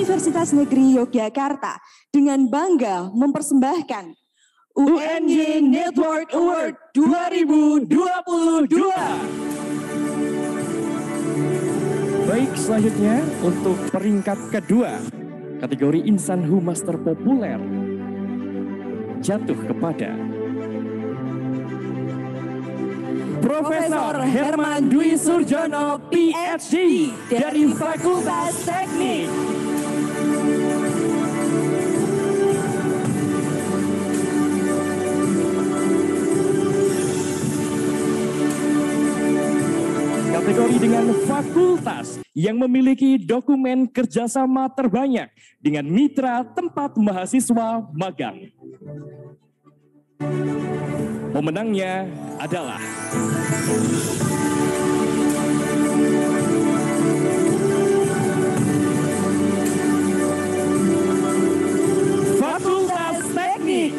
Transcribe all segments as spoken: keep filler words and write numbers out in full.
Universitas Negeri Yogyakarta dengan bangga mempersembahkan U N Y Network Award dua ribu dua puluh dua. Baik, selanjutnya untuk peringkat kedua, kategori insan humas terpopuler jatuh kepada Profesor Herman Dwi Surjono P H D dari Fakultas Teknik. Kategori dengan fakultas yang memiliki dokumen kerjasama terbanyak dengan mitra tempat mahasiswa magang. Pemenangnya adalah Fakultas Teknik.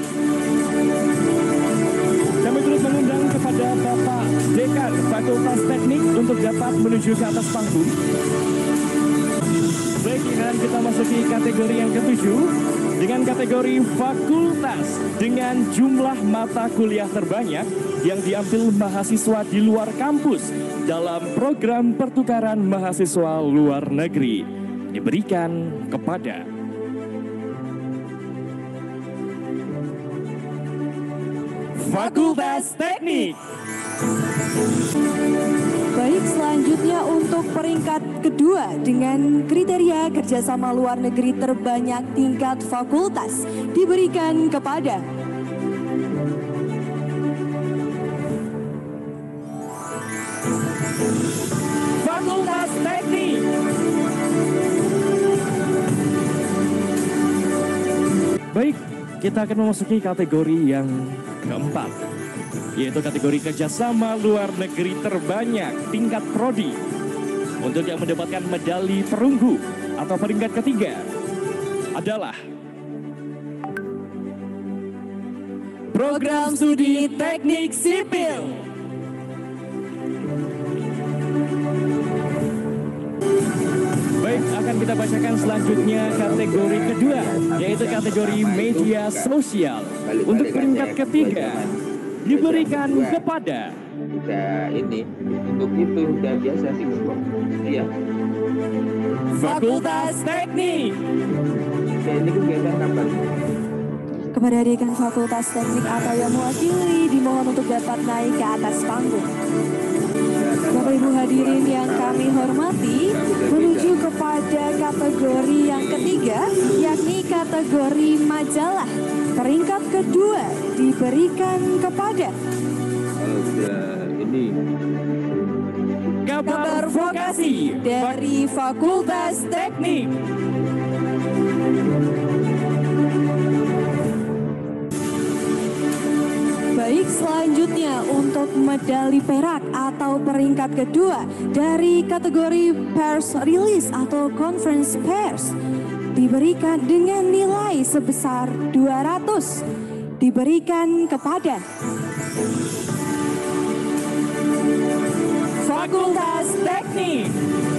Kami terus mengundang kepada Bapak Dekan Fakultas Teknik untuk dapat menuju ke atas panggung. Baik, dan kita masuki kategori yang ketujuh dengan kategori fakultas dengan jumlah mata kuliah terbanyak yang diambil mahasiswa di luar kampus dalam program pertukaran mahasiswa luar negeri diberikan kepada Fakultas Teknik. Baik, selanjutnya untuk peringkat kedua dengan kriteria kerjasama luar negeri terbanyak tingkat fakultas diberikan kepada Fakultas Teknik. Baik, kita akan memasuki kategori yang keempat, yaitu kategori kerjasama luar negeri terbanyak tingkat prodi. Untuk yang mendapatkan medali perunggu atau peringkat ketiga adalah Program Studi Teknik Sipil. Baik, akan kita bacakan selanjutnya kategori kedua, yaitu kategori media sosial. Untuk peringkat ketiga diberikan kepada udah ini untuk itu udah biasa sih iya Fakultas Teknik. ya, ini kegiatan kapan? kepada Dekan Fakultas Teknik atau yang mewakili dimohon untuk dapat naik ke atas panggung. Bapak Ibu hadirin yang kami hormati, menuju kepada kategori yang ketiga, yakni kategori majalah. Peringkat kedua diberikan kepada Oh, udah ini Kabar Vokasi dari Fakultas Teknik. Baik, selanjutnya untuk medali perak atau peringkat kedua dari kategori Pers Release atau Conference Pers diberikan dengan nilai sebesar dua ratus diberikan kepada Fakultas Teknik.